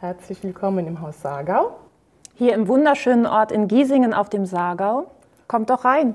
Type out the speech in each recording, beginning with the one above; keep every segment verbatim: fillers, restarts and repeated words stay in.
Herzlich willkommen im Haus Saargau. Hier im wunderschönen Ort in Giesingen auf dem Saargau. Kommt doch rein!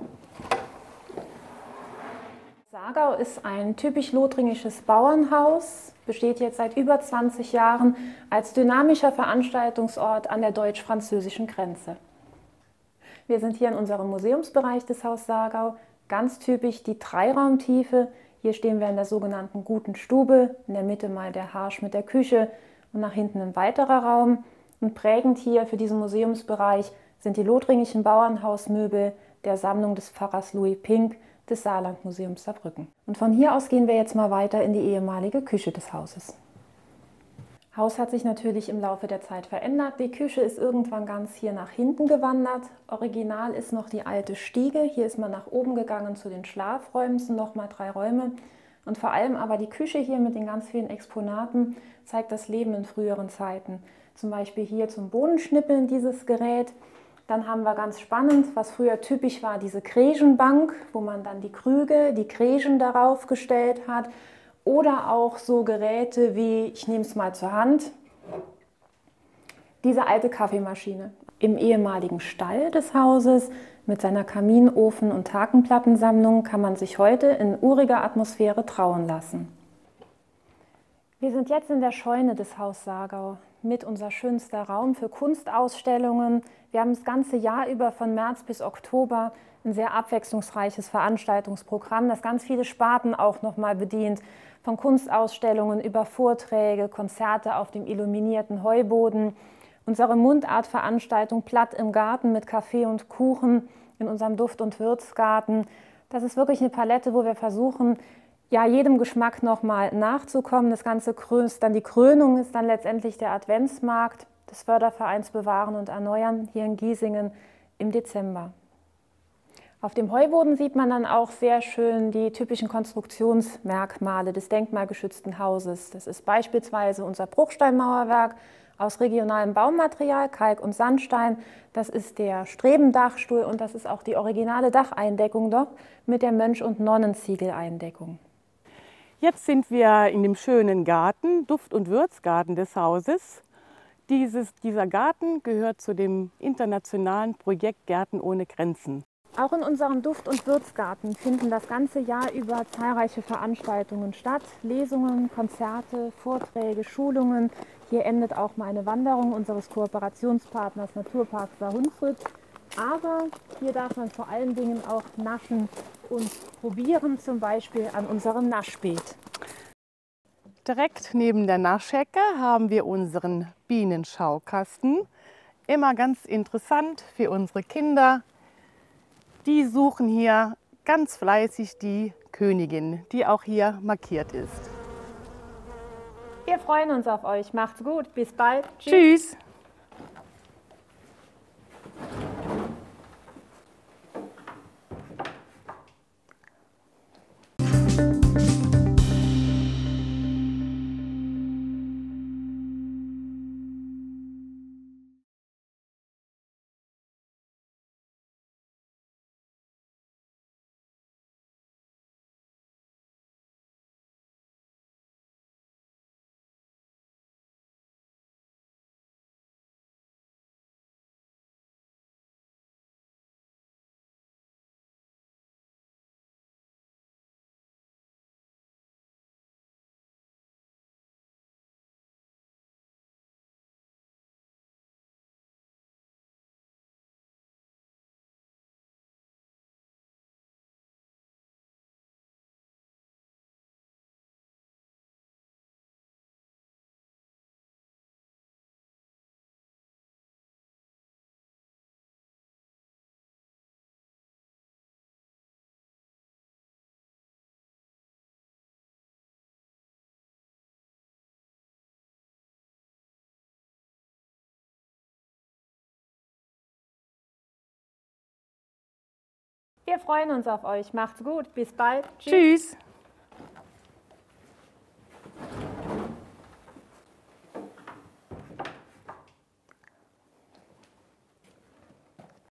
Saargau ist ein typisch lothringisches Bauernhaus, besteht jetzt seit über zwanzig Jahren als dynamischer Veranstaltungsort an der deutsch-französischen Grenze. Wir sind hier in unserem Museumsbereich des Haus Saargau, ganz typisch die Dreiraumtiefe. Hier stehen wir in der sogenannten Guten Stube, in der Mitte mal der Harsch mit der Küche und nach hinten ein weiterer Raum. Und prägend hier für diesen Museumsbereich sind die lothringischen Bauernhausmöbel der Sammlung des Pfarrers Louis Pink des Saarlandmuseums Saarbrücken. Und von hier aus gehen wir jetzt mal weiter in die ehemalige Küche des Hauses. Das Haus hat sich natürlich im Laufe der Zeit verändert. Die Küche ist irgendwann ganz hier nach hinten gewandert. Original ist noch die alte Stiege. Hier ist man nach oben gegangen zu den Schlafräumen, es sind nochmal drei Räume. Und vor allem aber die Küche hier mit den ganz vielen Exponaten zeigt das Leben in früheren Zeiten. Zum Beispiel hier zum Bohnenschnippeln dieses Gerät. Dann haben wir ganz spannend, was früher typisch war, diese Krägenbank, wo man dann die Krüge, die Krägen darauf gestellt hat. Oder auch so Geräte wie, ich nehme es mal zur Hand, diese alte Kaffeemaschine. Im ehemaligen Stall des Hauses mit seiner Kaminofen- und Hakenplattensammlung kann man sich heute in uriger Atmosphäre trauen lassen. Wir sind jetzt in der Scheune des Haus Saargau mit unser schönster Raum für Kunstausstellungen. Wir haben das ganze Jahr über von März bis Oktober ein sehr abwechslungsreiches Veranstaltungsprogramm, das ganz viele Sparten auch nochmal bedient. Von Kunstausstellungen über Vorträge, Konzerte auf dem illuminierten Heuboden. Unsere Mundartveranstaltung Platt im Garten mit Kaffee und Kuchen in unserem Duft- und Würzgarten. Das ist wirklich eine Palette, wo wir versuchen, ja, jedem Geschmack nochmal nachzukommen. Das Ganze krönt, dann die Krönung ist dann letztendlich der Adventsmarkt des Fördervereins Bewahren und Erneuern hier in Giesingen im Dezember. Auf dem Heuboden sieht man dann auch sehr schön die typischen Konstruktionsmerkmale des denkmalgeschützten Hauses. Das ist beispielsweise unser Bruchsteinmauerwerk aus regionalem Baumaterial, Kalk und Sandstein. Das ist der Strebendachstuhl und das ist auch die originale Dacheindeckung dort mit der Mönch- und Nonnenziegeleindeckung. Jetzt sind wir in dem schönen Garten, Duft- und Würzgarten des Hauses. Dieses, dieser Garten gehört zu dem internationalen Projekt Gärten ohne Grenzen. Auch in unserem Duft- und Würzgarten finden das ganze Jahr über zahlreiche Veranstaltungen statt. Lesungen, Konzerte, Vorträge, Schulungen. Hier endet auch mal eine Wanderung unseres Kooperationspartners Naturpark Saar-Hunsrück. Aber hier darf man vor allen Dingen auch naschen und probieren, zum Beispiel an unserem Naschbeet. Direkt neben der Naschhecke haben wir unseren Bienenschaukasten. Immer ganz interessant für unsere Kinder. Die suchen hier ganz fleißig die Königin, die auch hier markiert ist. Wir freuen uns auf euch. Macht's gut. Bis bald. Tschüss. Tschüss. Wir freuen uns auf euch. Macht's gut. Bis bald. Tschüss. Tschüss.